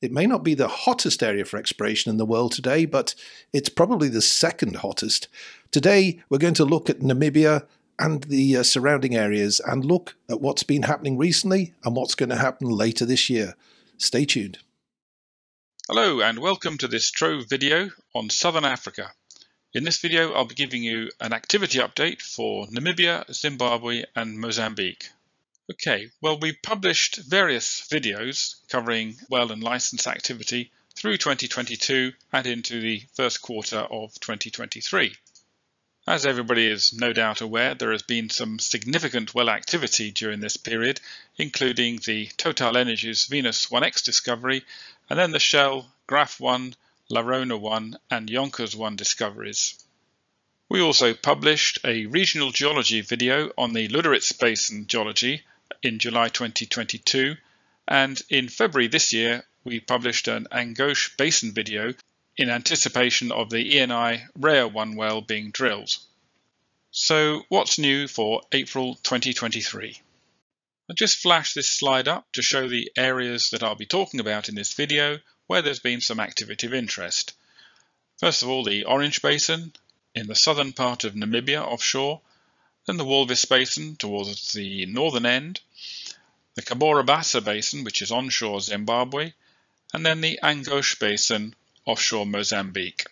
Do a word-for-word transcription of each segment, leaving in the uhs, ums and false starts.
It may not be the hottest area for exploration in the world today, but it's probably the second hottest. Today, we're going to look at Namibia and the uh, surrounding areas and look at what's been happening recently and what's going to happen later this year. Stay tuned. Hello and welcome to this Trove video on Southern Africa. In this video, I'll be giving you an activity update for Namibia, Zimbabwe and Mozambique. Okay, well, we've published various videos covering well and license activity through twenty twenty-two and into the first quarter of twenty twenty-three. As everybody is no doubt aware, there has been some significant well activity during this period, including the TotalEnergies Venus one X discovery and then the Shell Graff one, Aurora one and Jonker's one discoveries. We also published a regional geology video on the Luderitz Basin geology in July twenty twenty-two, and in February this year we published an Angoche Basin video in anticipation of the E N I Raia one well being drilled. So what's new for April twenty twenty-three? I'll just flash this slide up to show the areas that I'll be talking about in this video where there's been some activity of interest. First of all, the Orange Basin in the southern part of Namibia offshore, then the Walvis Basin towards the northern end, the Cabora Bassa Basin, which is onshore Zimbabwe, and then the Angoche Basin offshore Mozambique.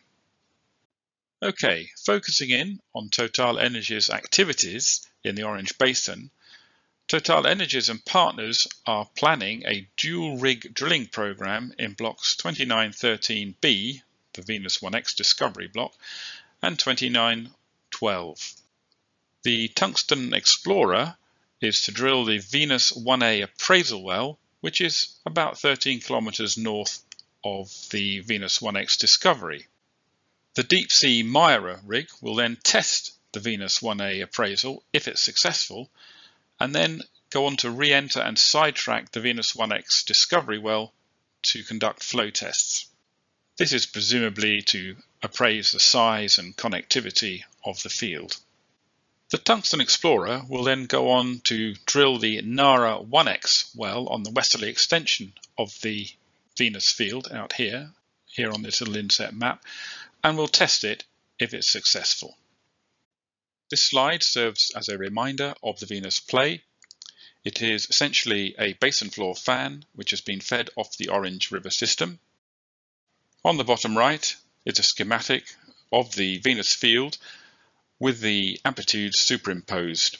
Okay, focusing in on TotalEnergies activities in the Orange Basin, TotalEnergies and partners are planning a dual rig drilling program in blocks twenty-nine thirteen B, the Venus one X discovery block, and twenty-nine twelve. The Tungsten Explorer is to drill the Venus one A appraisal well, which is about thirteen kilometers north of the Venus one X discovery. The Deepsea Mira rig will then test the Venus one A appraisal if it's successful, and then go on to re-enter and sidetrack the Venus one X discovery well to conduct flow tests. This is presumably to appraise the size and connectivity of the field. The Tungsten Explorer will then go on to drill the Nara one X well on the westerly extension of the Venus field out here, here on this little inset map, and will test it if it's successful. This slide serves as a reminder of the Venus play. It is essentially a basin floor fan which has been fed off the Orange River system. On the bottom right is a schematic of the Venus field with the amplitudes superimposed.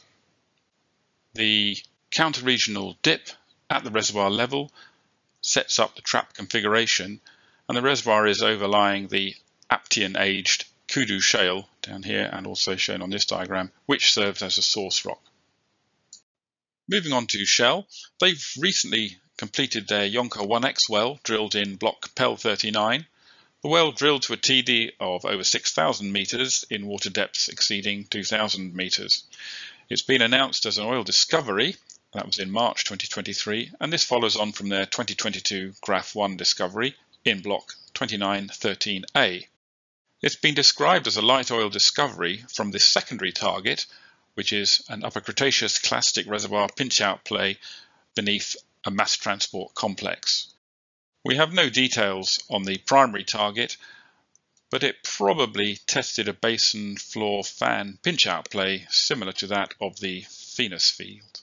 The counter-regional dip at the reservoir level sets up the trap configuration, and the reservoir is overlying the Aptian-aged Kudu shale down here and also shown on this diagram, which serves as a source rock. Moving on to Shell, they've recently completed their Jonker one X well drilled in block P E L thirty-nine. The well drilled to a T D of over six thousand meters in water depths exceeding two thousand meters. It's been announced as an oil discovery, that was in March twenty twenty-three, and this follows on from their twenty twenty-two Graff one discovery in block twenty-nine thirteen A. It's been described as a light oil discovery from the secondary target, which is an Upper Cretaceous clastic reservoir pinch-out play beneath a mass transport complex. We have no details on the primary target, but it probably tested a basin floor fan pinch-out play similar to that of the Venus field.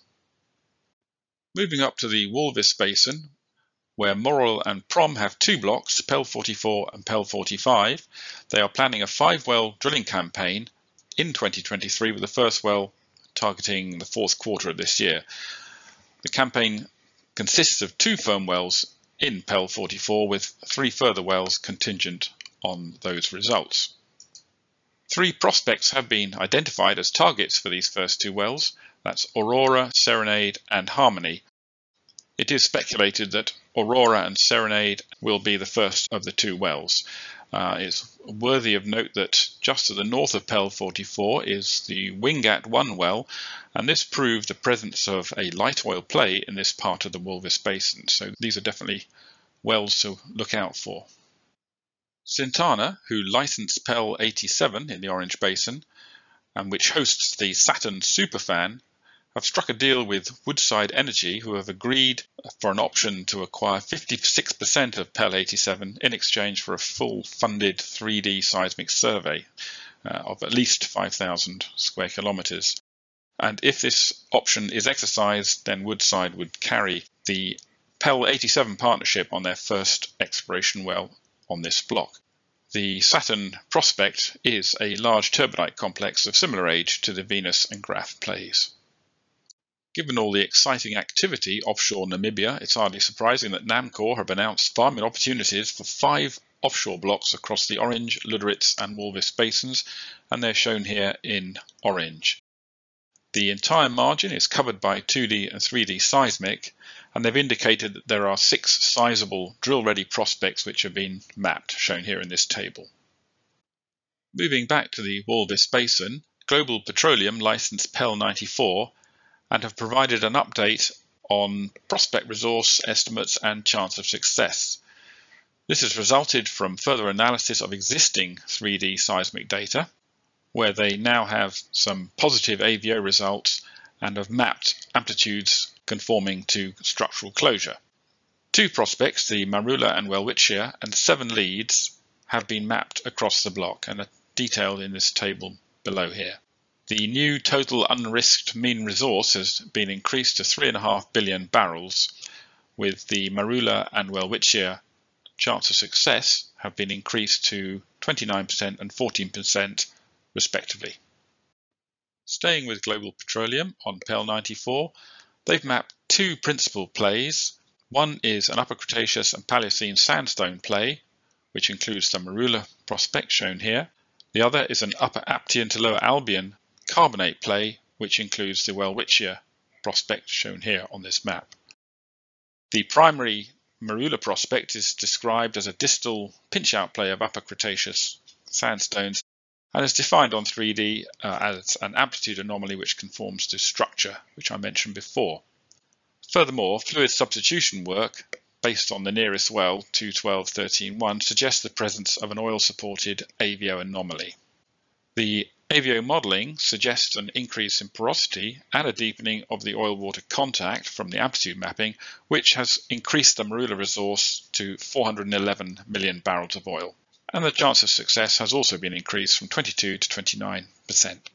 Moving up to the Walvis Basin, where Maurel and Prom have two blocks, P E L forty-four and P E L forty-five. They are planning a five-well drilling campaign in twenty twenty-three with the first well targeting the fourth quarter of this year. The campaign consists of two firm wells in P E L forty-four with three further wells contingent on those results. Three prospects have been identified as targets for these first two wells. That's Aurora, Serenade and Harmony. It is speculated that Aurora and Serenade will be the first of the two wells. Uh, it's worthy of note that just to the north of P E L forty-four is the Wingat one well, and this proved the presence of a light oil play in this part of the Walvis Basin, so these are definitely wells to look out for. Sintana, who licensed P E L eighty-seven in the Orange Basin, and which hosts the Saturn superfan, have struck a deal with Woodside Energy, who have agreed for an option to acquire fifty-six percent of P E L eighty-seven in exchange for a full funded three D seismic survey uh, of at least five thousand square kilometres. And if this option is exercised, then Woodside would carry the P E L eighty-seven partnership on their first exploration well on this block. The Saturn prospect is a large turbidite complex of similar age to the Venus and Graff plays. Given all the exciting activity offshore Namibia, it's hardly surprising that Namcor have announced farming opportunities for five offshore blocks across the Orange, Luderitz and Walvis basins, and they're shown here in orange. The entire margin is covered by two D and three D seismic, and they've indicated that there are six sizable drill-ready prospects which have been mapped, shown here in this table. Moving back to the Walvis Basin, Global Petroleum licensed P E L ninety-four and have provided an update on prospect resource estimates and chance of success. This has resulted from further analysis of existing three D seismic data, where they now have some positive A V O results and have mapped amplitudes conforming to structural closure. Two prospects, the Marula and Welwitschia, and seven leads have been mapped across the block and are detailed in this table below here. The new total unrisked mean resource has been increased to three point five billion barrels, with the Marula and Welwitschia chance of success have been increased to twenty-nine percent and fourteen percent respectively. Staying with Global Petroleum on P E L ninety-four, they've mapped two principal plays. One is an Upper Cretaceous and Paleocene sandstone play, which includes the Marula prospect shown here. The other is an Upper Aptian to Lower Albion carbonate play, which includes the Welwitschia prospect shown here on this map. The primary Marula prospect is described as a distal pinch-out play of Upper Cretaceous sandstones and is defined on three D uh, as an amplitude anomaly which conforms to structure, which I mentioned before. Furthermore, fluid substitution work based on the nearest well, two twelve thirteen one, suggests the presence of an oil-supported A V O anomaly. The A V O modelling suggests an increase in porosity and a deepening of the oil-water contact from the amplitude mapping, which has increased the Marula resource to four hundred eleven million barrels of oil. And the chance of success has also been increased from twenty-two to twenty-nine percent.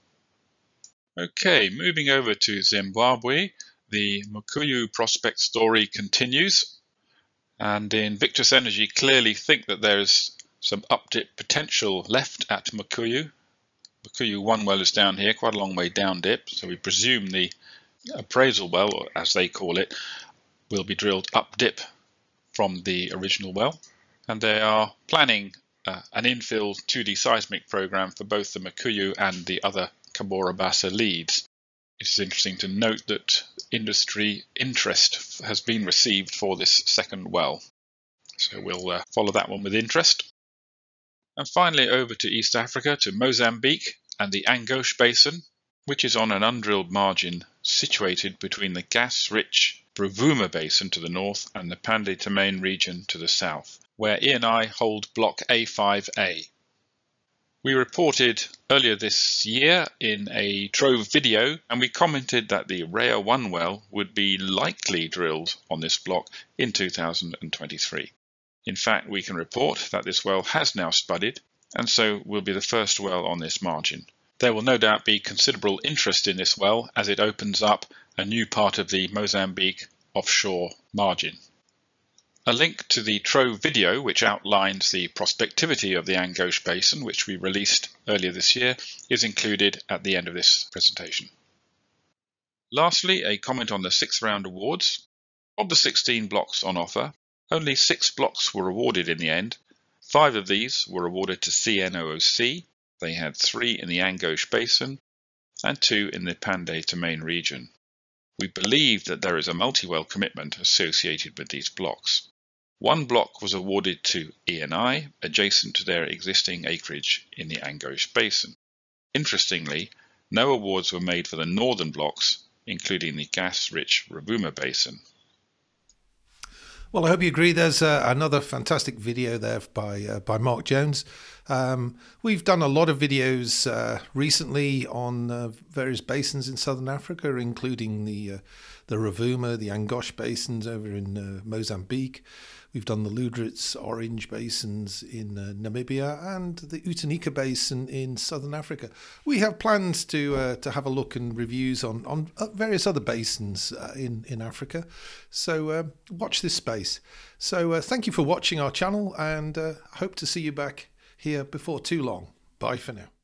Okay, moving over to Zimbabwe, the Mukuyu prospect story continues, and Invictus Energy clearly think that there is some up-dip potential left at Mukuyu. Mukuyu one well is down here, quite a long way down dip, so we presume the appraisal well, or as they call it, will be drilled up dip from the original well, and they are planning uh, an infill two D seismic program for both the Mukuyu and the other Cabora Bassa leads. It is interesting to note that industry interest has been received for this second well, so we'll uh, follow that one with interest. And finally over to East Africa, to Mozambique and the Angoche Basin, which is on an undrilled margin situated between the gas-rich Rovuma Basin to the north and the Pande Tamain region to the south, where E and I hold Block A five A. We reported earlier this year in a Trove video, and we commented that the Raia one well would be likely drilled on this block in two thousand twenty-three. In fact, we can report that this well has now spudded, and so will be the first well on this margin. There will no doubt be considerable interest in this well as it opens up a new part of the Mozambique offshore margin. A link to the Trove video, which outlines the prospectivity of the Angoche Basin, which we released earlier this year, is included at the end of this presentation. Lastly, a comment on the sixth round awards. Of the sixteen blocks on offer, only six blocks were awarded in the end. Five of these were awarded to C N O O C. They had three in the Angoche Basin and two in the Pande Tamain region. We believe that there is a multi-well commitment associated with these blocks. One block was awarded to E and I, adjacent to their existing acreage in the Angoche Basin. Interestingly, no awards were made for the northern blocks, including the gas-rich Rovuma Basin. Well, I hope you agree. There's uh, another fantastic video there by uh, by Mark Jones. Um, we've done a lot of videos uh, recently on uh, various basins in southern Africa, including the uh, the Rovuma, the Angoche basins over in uh, Mozambique. We've done the Ludritz Orange basins in uh, Namibia and the Utanika basin in southern Africa. We have plans to uh, to have a look and reviews on on various other basins uh, in in Africa. So uh, watch this space. So uh, thank you for watching our channel, and uh, hope to see you back here before too long. Bye for now.